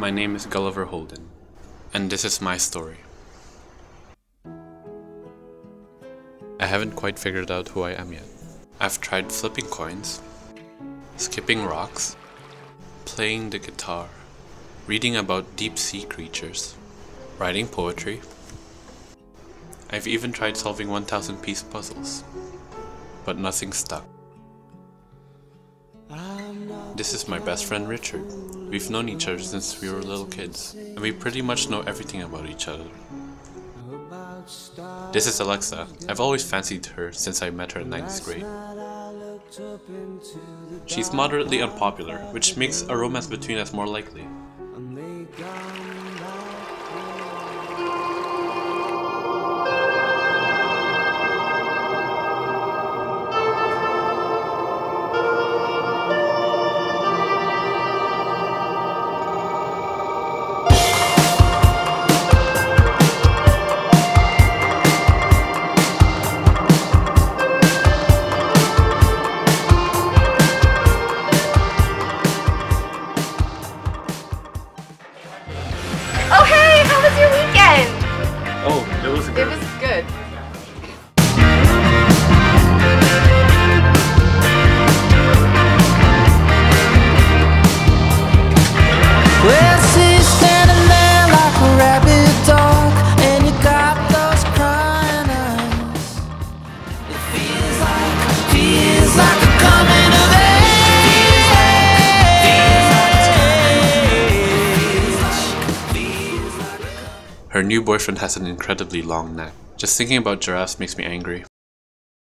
My name is Gulliver Holden, and this is my story. I haven't quite figured out who I am yet. I've tried flipping coins, skipping rocks, playing the guitar, reading about deep sea creatures, writing poetry. I've even tried solving 1,000-piece puzzles, but nothing stuck. This is my best friend Richard. We've known each other since we were little kids, and we pretty much know everything about each other. This is Alexa. I've always fancied her since I met her in 9th grade. She's moderately unpopular, which makes a romance between us more likely. Oh hey, how was your weekend? Oh, it was good. It was good. Well, she's standing there like a rabid dog, and you got those crying eyes. It feels like a coming of age. Her new boyfriend has an incredibly long neck. Just thinking about giraffes makes me angry.